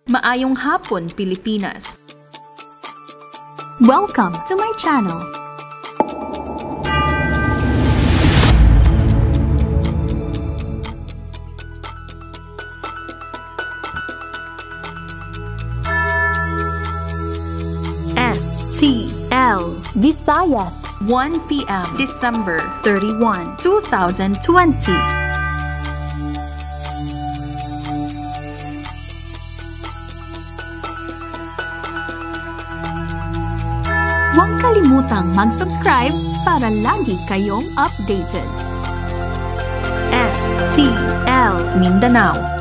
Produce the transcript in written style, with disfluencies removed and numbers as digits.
Maayong hapon, Pilipinas! Welcome to my channel. STL Visayas, 1 p.m. December 31, 2020. Huwag kalimutang mag-subscribe para lagi kayong updated. STL Mindanao.